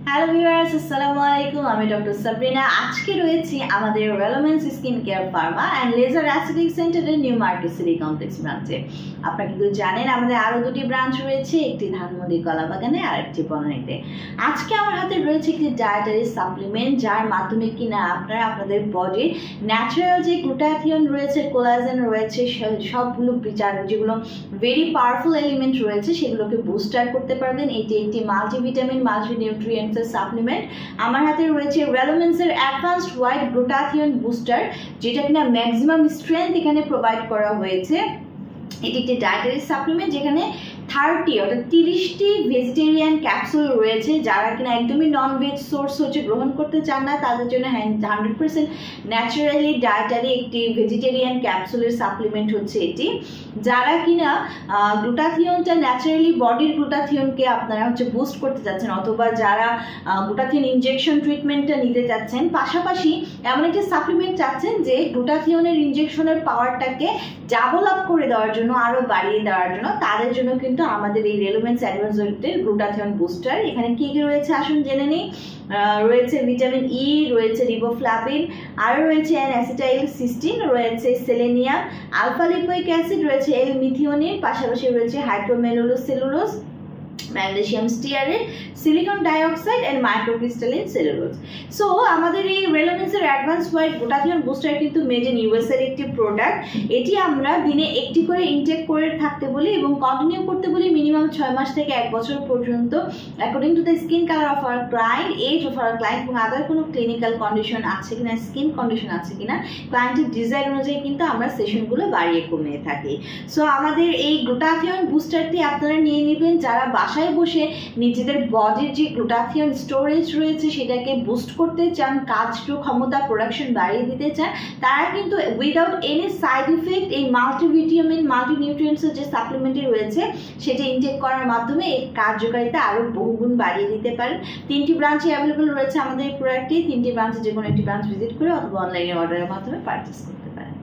Hello viewers, আসসালামু আলাইকুম। আমি ডক্টর সাবরিনা। আজকে রয়েছি আমাদের রেলোমেন্স skin care pharma and laser aesthetic সেন্টারের নিউ মার্কেট সিটি কমপ্লেক্স ব্রাঞ্চে। আপনারা কিন্তু জানেন আমাদের আরও দুটি ব্রাঞ্চ রয়েছে, একটি ধানমন্ডি কলাবাগানে আর একটি বনানীতে। আজকে আমার হাতে রয়েছে একটি ডায়েটারি সাপ্লিমেন্ট, যার মাধ্যমে কিনা আপনারা আপনাদের বডির ন্যাচারাল যে গ্লুটাথিয়ন রয়েছে, কোলাজেন রয়েছে, সবগুলো যেগুলো ভেরি পাওয়ারফুল এলিমেন্ট রয়েছে সেগুলোকে বুস্টার করতে পারবেন। এটি একটি মাল্টিভিটামিন মাল্টিনিউট্রিয়েন্টস সাপ্লিমেন্ট। আমার হাতে রয়েছে রেলোমেন্সের অ্যাডভান্সড হোয়াইট গ্লুটাথিয়ন বুস্টার, যেটা কিনা ম্যাক্সিমাম স্ট্রেংথ এখানে প্রোভাইড করা হয়েছে। এটি একটি ডায়েটারি সাপ্লিমেন্ট যেখানে 30টি ভেজিটেরিয়ান ক্যাপসুল রয়েছে। যারা কিনা একদমই নন ভেজ সোর্স গ্রহণ করতে চান না, তাদের জন্য 100% ন্যাচারালি ডায়েটারি একটি ভেজিটেরিয়ান ক্যাপসুলের সাপ্লিমেন্ট হচ্ছে এটি। যারা কিনা গ্লুটাথিয়নটা ন্যাচারালি বডির গ্লুটাথিয়নকে আপনারা বুস্ট করতে চাচ্ছেন, অথবা যারা গ্লুটাথিয়ন ইনজেকশন ট্রিটমেন্টটা নিতে চাচ্ছেন, পাশাপাশি এমন একটি সাপ্লিমেন্ট চাচ্ছেন যে গ্লুটাথিয়নের ইনজেকশনের পাওয়ারটাকে ডাবল আপ করে দেওয়ার জন্য, আরও বাড়িয়ে দেওয়ার জন্য, তাদের জন্য কিন্তু আমাদের এই রেলোমেন্স অ্যাডভান্সড গ্লুটাথিয়ন বুস্টার। এখানে কি কি রয়েছে আসুন জেনে নিই। রয়েছে ভিটামিন ই, রয়েছে রিবোফ্লাভিন, আরও রয়েছে অ্যাসিটাইল সিস্টিন, রয়েছে সেলেনিয়াম, আলফা লিপোইক অ্যাসিড, রয়েছে এল মিথিওনিন, পাশাপাশি রয়েছে হাইড্রোমেলুলোজ cellulose, magnesium stearate, silicon dioxide and microcrystalline cellulose. So আমাদের এই রেলোমেন্সের অ্যাডভান্স হোয়াইট গ্লুটাথিয়ন বুস্টার কিন্তু মেড ইন ইউএস এর একটি প্রোডাক্ট। এটি আমরা দিনে একটি করে ইনটেক করে থাকতে বলি এবং কন্টিনিউ করতে বলি মিনিমাম 6 মাস থেকে 1 বছর পর্যন্ত, according to the skin colour of our client, age of our client এবং আদার কোনো ক্লিনিক্যাল কন্ডিশন আছে কিনা, স্কিন কন্ডিশন আছে কিনা, ক্লায়েন্টের ডিজাইন অনুযায়ী কিন্তু আমরা সেশনগুলো বাড়িয়ে কমিয়ে থাকি। সো আমাদের এই গ্লুটাথিয়ন বুস্টারটি আপনারা নিয়ে নেবেন যারা বাসায় বসে নিজেদের বডির যে গ্লুটাথিয়ন স্টোরেজ রয়েছে সেটাকে বুস্ট করতে চান, ক্ষমতা প্রোডাকশন বাড়িয়ে দিতে চান। তারা কিন্তু উইদাউট এনি সাইড ইফেক্ট এই মাল্টিভিটামিন মাল্টিনিউট্রিয়েন্টসের যে সাপ্লিমেন্টটি রয়েছে সেটা ইনটেক করার মাধ্যমে এর কার্যকারিতা আরও বহুগুণ বাড়িয়ে দিতে পারেন। 3টি ব্রাঞ্চে অ্যাভেলেবল রয়েছে আমাদের এই প্রোডাক্টটি। 3টি ব্রাঞ্চে যে কোনো একটি ব্রাঞ্চ ভিজিট করে অথবা অনলাইনে অর্ডারের মাধ্যমে পারচেস করতে পারেন।